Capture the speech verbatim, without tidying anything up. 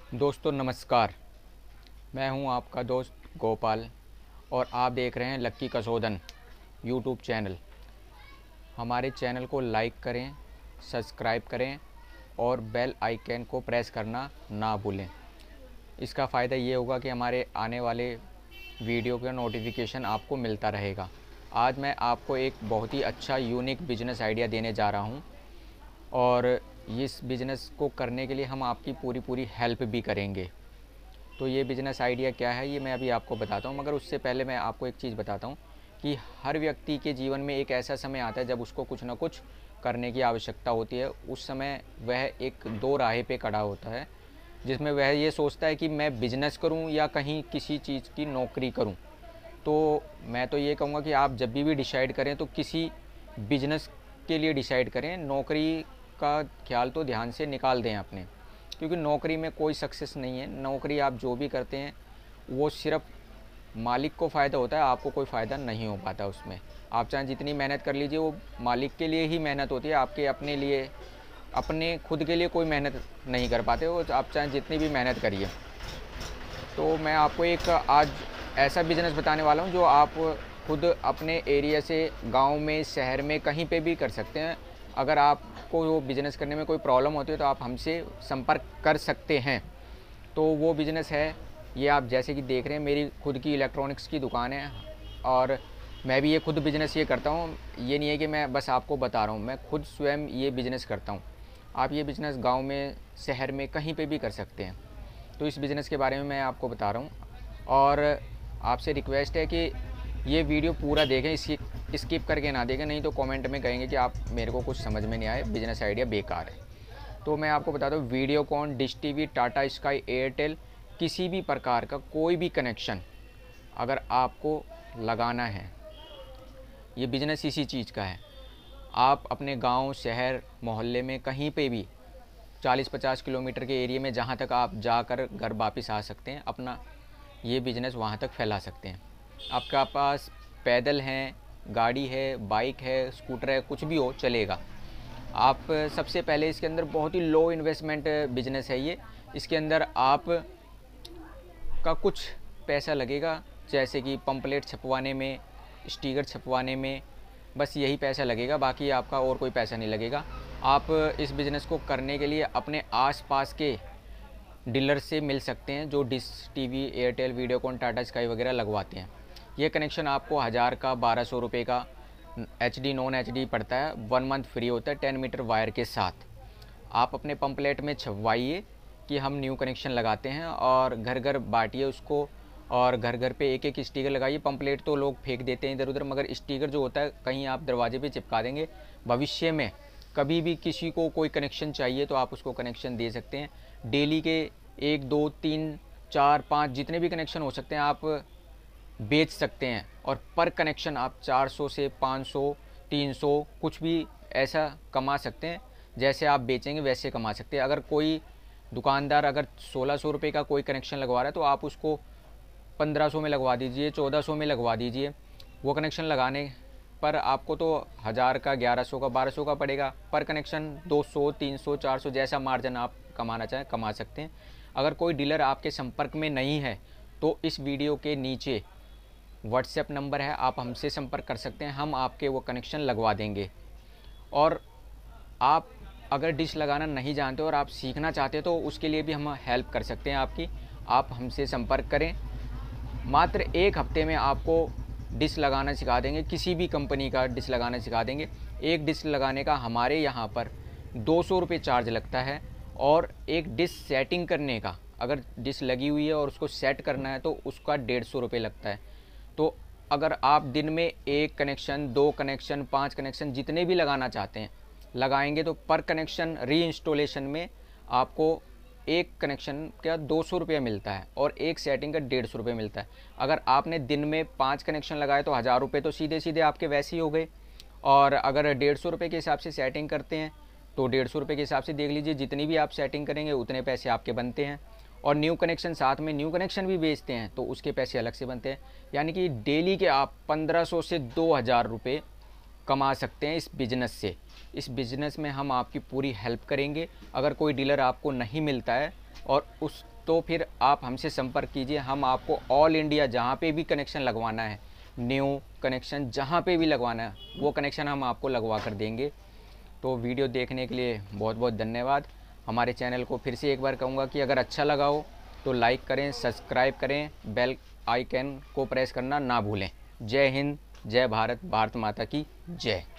दोस्तों नमस्कार। मैं हूं आपका दोस्त गोपाल और आप देख रहे हैं लक्की कसौदन यूट्यूब चैनल। हमारे चैनल को लाइक करें, सब्सक्राइब करें और बेल आइकन को प्रेस करना ना भूलें। इसका फ़ायदा ये होगा कि हमारे आने वाले वीडियो का नोटिफिकेशन आपको मिलता रहेगा। आज मैं आपको एक बहुत ही अच्छा यूनिक बिजनेस आइडिया देने जा रहा हूं और इस बिज़नेस को करने के लिए हम आपकी पूरी पूरी हेल्प भी करेंगे। तो ये बिज़नेस आइडिया क्या है ये मैं अभी आपको बताता हूँ, मगर उससे पहले मैं आपको एक चीज़ बताता हूँ कि हर व्यक्ति के जीवन में एक ऐसा समय आता है जब उसको कुछ ना कुछ करने की आवश्यकता होती है। उस समय वह एक दो राहे पे खड़ा होता है, जिसमें वह ये सोचता है कि मैं बिज़नेस करूँ या कहीं किसी चीज़ की नौकरी करूँ। तो मैं तो ये कहूँगा कि आप जब भी भी डिसाइड करें तो किसी बिज़नेस के लिए डिसाइड करें। नौकरी का ख्याल तो ध्यान से निकाल दें अपने, क्योंकि नौकरी में कोई सक्सेस नहीं है। नौकरी आप जो भी करते हैं वो सिर्फ मालिक को फ़ायदा होता है, आपको कोई फ़ायदा नहीं हो पाता उसमें। आप चाहे जितनी मेहनत कर लीजिए वो मालिक के लिए ही मेहनत होती है, आपके अपने लिए अपने खुद के लिए कोई मेहनत नहीं कर पाते हो, आप चाहे जितनी भी मेहनत करिए। तो मैं आपको एक आज ऐसा बिज़नेस बताने वाला हूँ जो आप खुद अपने एरिया से गांव में, शहर में, कहीं पे भी कर सकते हैं। अगर आपको वो बिज़नेस करने में कोई प्रॉब्लम होती है तो आप हमसे संपर्क कर सकते हैं। तो वो बिज़नेस है, ये आप जैसे कि देख रहे हैं मेरी खुद की इलेक्ट्रॉनिक्स की दुकान है और मैं भी ये खुद बिज़नेस ये करता हूँ। ये नहीं है कि मैं बस आपको बता रहा हूँ, मैं खुद स्वयं ये बिज़नेस करता हूँ। आप ये बिज़नेस गाँव में, शहर में, कहीं पर भी कर सकते हैं। तो इस बिज़नेस के बारे में मैं आपको बता रहा हूँ और आपसे रिक्वेस्ट है कि ये वीडियो पूरा देखें, इसी स्किप करके ना देखें, नहीं तो कमेंट में कहेंगे कि आप मेरे को कुछ समझ में नहीं आए, बिज़नेस आइडिया बेकार है। तो मैं आपको बताता हूँ, Videocon, Dish TV, Tata Sky, Airtel, किसी भी प्रकार का कोई भी कनेक्शन अगर आपको लगाना है, ये बिज़नेस इसी चीज़ का है। आप अपने गांव, शहर, मोहल्ले में कहीं पे भी चालीस पचास किलोमीटर के एरिया में जहां तक आप जाकर घर वापस आ सकते हैं, अपना ये बिज़नेस वहां तक फैला सकते हैं। आपका पास पैदल हैं, गाड़ी है, बाइक है, स्कूटर है, कुछ भी हो चलेगा। आप सबसे पहले इसके अंदर बहुत ही लो इन्वेस्टमेंट बिज़नेस है ये। इसके अंदर आप का कुछ पैसा लगेगा, जैसे कि पंपलेट छपवाने में, स्टिकर छपवाने में, बस यही पैसा लगेगा, बाकी आपका और कोई पैसा नहीं लगेगा। आप इस बिज़नेस को करने के लिए अपने आसपास के डीलर से मिल सकते हैं जो Dish TV, Airtel, Videocon, Tata Sky वगैरह लगवाते हैं। ये कनेक्शन आपको हज़ार का, बारह सौ रुपये का एच डी नॉन एच डी पड़ता है। वन मंथ फ्री होता है टेन मीटर वायर के साथ। आप अपने पंपलेट में छपवाइए कि हम न्यू कनेक्शन लगाते हैं और घर घर बांटिए उसको, और घर घर पे एक एक स्टिकर लगाइए। पंपलेट तो लोग फेंक देते हैं इधर उधर, मगर स्टिकर जो होता है कहीं आप दरवाजे पे चिपका देंगे। भविष्य में कभी भी किसी को कोई कनेक्शन चाहिए तो आप उसको कनेक्शन दे सकते हैं। डेली के एक, दो, तीन, चार, पाँच जितने भी कनेक्शन हो सकते हैं आप बेच सकते हैं, और पर कनेक्शन आप चार सौ से पाँच सौ, तीन सौ कुछ भी ऐसा कमा सकते हैं। जैसे आप बेचेंगे वैसे कमा सकते हैं। अगर कोई दुकानदार अगर सोलह सौ रुपये का कोई कनेक्शन लगवा रहा है तो आप उसको पंद्रह सौ में लगवा दीजिए, चौदह सौ में लगवा दीजिए। वो कनेक्शन लगाने पर आपको तो हज़ार का, ग्यारह सौ का, बारह सौ का पड़ेगा पर कनेक्शन। दो सौ, तीन सौ, चार सौ जैसा मार्जिन आप कमाना चाहें कमा सकते हैं। अगर कोई डीलर आपके संपर्क में नहीं है तो इस वीडियो के नीचे व्हाट्सएप नंबर है, आप हमसे संपर्क कर सकते हैं, हम आपके वो कनेक्शन लगवा देंगे। और आप अगर डिश लगाना नहीं जानते और आप सीखना चाहते तो उसके लिए भी हम हेल्प कर सकते हैं आपकी। आप हमसे संपर्क करें, मात्र एक हफ्ते में आपको डिश लगाना सिखा देंगे, किसी भी कंपनी का डिश लगाना सिखा देंगे। एक डिश लगाने का हमारे यहाँ पर दो सौ रुपये चार्ज लगता है, और एक डिश सेटिंग करने का, अगर डिश लगी हुई है और उसको सेट करना है तो उसका डेढ़ सौ रुपये लगता है। तो अगर आप दिन में एक कनेक्शन, दो कनेक्शन, पाँच कनेक्शन जितने भी लगाना चाहते हैं लगाएंगे तो पर कनेक्शन री इंस्टॉलेशन में आपको एक कनेक्शन का दो सौ रुपया मिलता है और एक सेटिंग का डेढ़ सौ रुपये मिलता है। अगर आपने दिन में पाँच कनेक्शन लगाए तो हज़ार रुपये तो सीधे सीधे आपके वैसे ही हो गए। और अगर डेढ़ सौ रुपये के हिसाब से सेटिंग करते हैं तो डेढ़ सौ रुपये के हिसाब से देख लीजिए, जितनी भी आप सेटिंग करेंगे उतने पैसे आपके बनते हैं। और न्यू कनेक्शन, साथ में न्यू कनेक्शन भी बेचते हैं तो उसके पैसे अलग से बनते हैं। यानी कि डेली के आप पंद्रह सौ से दो हज़ार रुपये कमा सकते हैं इस बिज़नेस से। इस बिज़नेस में हम आपकी पूरी हेल्प करेंगे। अगर कोई डीलर आपको नहीं मिलता है और उस तो फिर आप हमसे संपर्क कीजिए। हम आपको ऑल इंडिया जहाँ पे भी कनेक्शन लगवाना है, न्यू कनेक्शन जहाँ पे भी लगवाना है, वो कनेक्शन हम आपको लगवा कर देंगे। तो वीडियो देखने के लिए बहुत बहुत धन्यवाद। हमारे चैनल को फिर से एक बार कहूँगा कि अगर अच्छा लगा हो तो लाइक करें, सब्सक्राइब करें, बेल आइकन को प्रेस करना ना भूलें। जय हिंद, जय भारत, भारत माता की जय।